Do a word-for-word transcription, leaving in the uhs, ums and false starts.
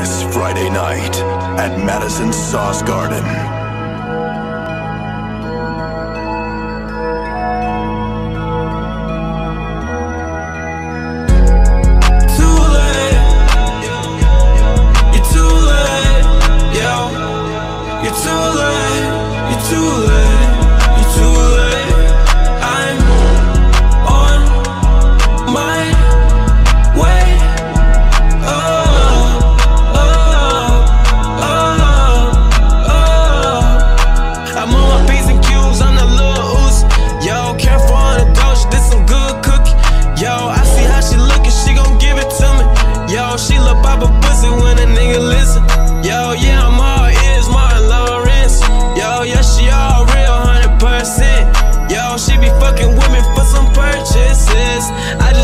this Friday night at Madison Sauce Garden. She look pop a pussy when a nigga listen. Yo, yeah, I'm all ears, Martin Lawrence. Yo, yeah, she all real, one hundred percent. Yo, she be fucking with me for some purchases. I